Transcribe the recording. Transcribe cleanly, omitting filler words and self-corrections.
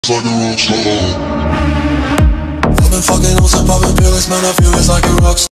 like a rockstar. I've been fucking hoes and popping pills, man, I feel it's like a rockstar.